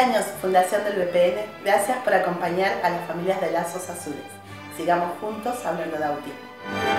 años Fundación del BPN, gracias por acompañar a las familias de Lazos Azules. Sigamos juntos hablando de autismo.